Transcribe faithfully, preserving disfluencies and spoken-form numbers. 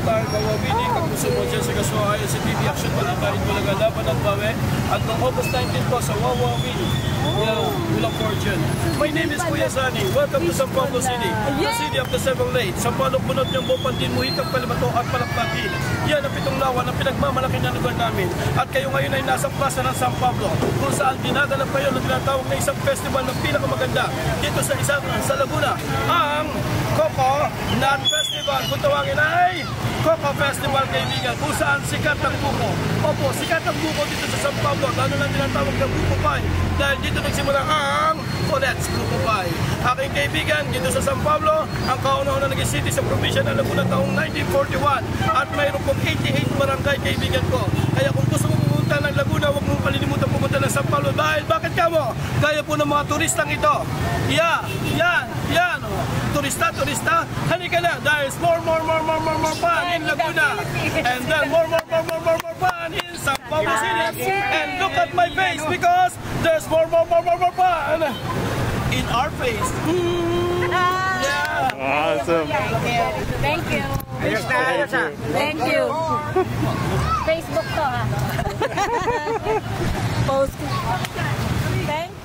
tayo kawawini, kapuso mo dyan sa kasuhayan sa T V Action Balitain Bulaga Laban at Bawe. At noong August nineteenth po sa Wawawini, Ulang Fortune. My name is Kuya Zani. Welcome to San Pablo City, the city of the seven lakes. San Pablo punot niyang Bopandin, Muhikang, Palimato at Palakpaki. Yan ang pitong lawan ang pinagmamalaki ng lugar namin. At kayo ngayon ay nasa plaza ng San Pablo, kung saan dinaganap kayo ng tinatawag na isang festival ng pinakamaganda dito sa isang sa Laguna, ang Coco Nut Festival. Kung tawagin ay Coco Festival, kaibigan, kung saan sikat ang buko. Opo, sikat ang buko dito sa San Pablo, lalo na tinatawag na buko pie, dahil dito nagsimula ang Colette's Buko Pie. Aking kaibigan, dito sa San Pablo, ang kauna-una naging city sa probinsya ng Laguna taong nineteen forty-one, at mayroon pong eighty-eight barangay, kaibigan ko. Kaya kung gusto mo pumunta ng Laguna, huwag mong kalilimutan pumunta ng San Pablo, dahil bakit ka mo? Gaya po ng mga turistang ito. Yeah, yan, yan, oh. Turista, turista, halika na, there's more, more, more, more, more, more fun in Laguna, and then more, more, more, more, more, more fun in San Pablo City. And look at my face, because there's more, more, more, more, more fun in our face. Mm, yeah. Awesome. Thank you. Thank you. Facebook to ha. Post. Thank you.